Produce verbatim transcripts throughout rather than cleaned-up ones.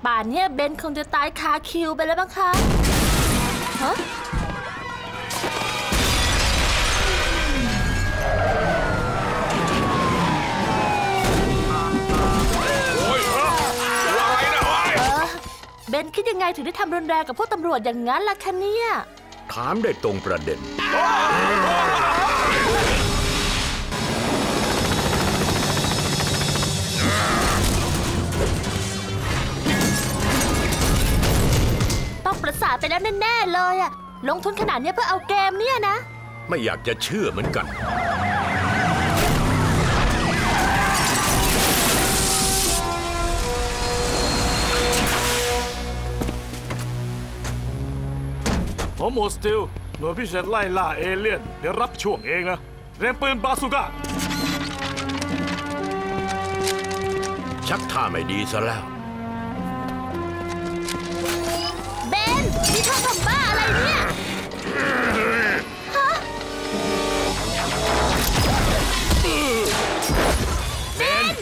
ป่านนี้เบนคงจะตายคาคิวไปแล้วบ้างคะฮะเบนคิดยังไงถึงได้ทำรุนแรงกับพวกตำรวจอย่างนั้นล่ะคะเนี่ยถามได้ตรงประเด็นต้องประสาทไปแล้วแน่ๆเลยอะลงทุนขนาดนี้เพื่อเอาเกมเนี่ยนะไม่อยากจะเชื่อเหมือนกันผมโมสติลหน่วยพิเศษไล่ล่าเอเลี่ยนเดี๋ยวรับช่วงเองนะเรียนปืนบาซูก้าชักท่าไม่ดีซะแล้วเบนนี่ท่าทำบ้าอะไรเนี่ยฮะเบน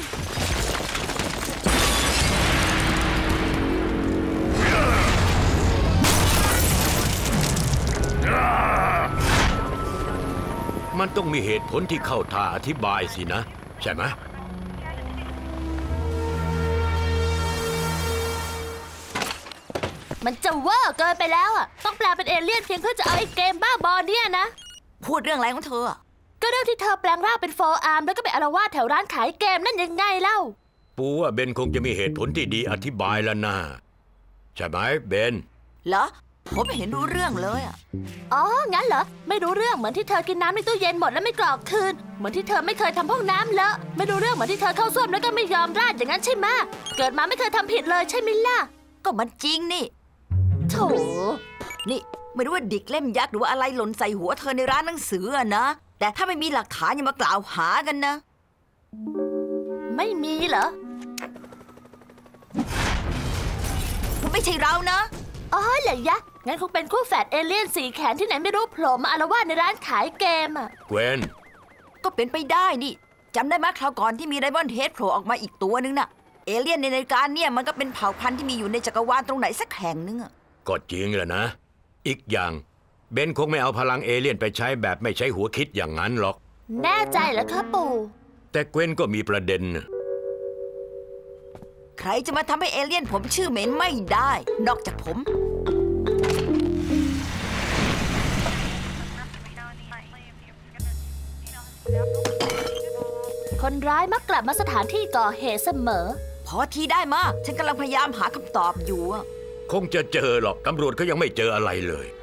มันต้องมีเหตุผลที่เข้าท่าอธิบายสินะใช่ไหมมันจะเวอร์เกินไปแล้วอ่ะต้องแปลเป็นเอเลี่ยนเพียงเพื่อจะเอาไอ้เกมบ้าบอเนี่ยนะพูดเรื่องอะไรของเธอก็เรื่องที่เธอแปลงร่างเป็นโฟร์อาร์มแล้วก็ไปอาละวาดแถวร้านขายเกมนั่นยังไงเล่าปูว่าเบนคงจะมีเหตุผลที่ดีอธิบายแล้วนะใช่ไหมเบนเหรอผมไม่เห็นรู้เรื่องเลยอ่ะอ๋องั้นเหรอไม่รู้เรื่องเหมือนที่เธอกินน้ำในตู้เย็นหมดแล้วไม่กรอกคืนเหมือนที่เธอไม่เคยทำพวกน้ำเลอะไม่รู้เรื่องเหมือนที่เธอเข้าส้วมแล้วก็ไม่ยอมราดอย่างนั้นใช่ไหมเกิดมาไม่เคยทำผิดเลยใช่ไหมล่ะก็มันจริงนี่โถนี่ไม่รู้ว่าดิกเล่มยักษ์หรือว่าอะไรหล่นใส่หัวเธอในร้านหนังสืออะนะแต่ถ้าไม่มีหลักฐานอย่ามากล่าวหากันนะไม่มีเหรอมันไม่ใช่เรานะอ๋อเหรอยะงั้นคงเป็นคู่แฝดเอเลี่ยนสีแขนที่ไหนไม่รู้โผล่มาอาละวาดในร้านขายเกมอ่ะเกวนก็เป็นไปได้นี่จำได้ไหมคราวก่อนที่มีไดมอนด์เฮดโผล่ออกมาอีกตัวนึงน่ะเอเลี่ยนในรายการเนี่ยมันก็เป็นเผ่าพันธุ์ที่มีอยู่ในจักรวาลตรงไหนสักแห่งนึงอ่ะก็จริงแหละนะอีกอย่างเบนคงไม่เอาพลังเอเลี่ยนไปใช้แบบไม่ใช้หัวคิดอย่างนั้นหรอกแน่ใจเหรอครับปู่แต่เกวนก็มีประเด็นใครจะมาทำให้เอเลี่ยนผมชื่อเหม็นไม่ได้นอกจากผมคนร้ายมักกลับมาสถานที่ก่อเหตุเสมอพอทีได้มาฉันกำลังพยายามหาคำตอบอยู่คงจะเจอหรอกตำรวจก็ยังไม่เจออะไรเลย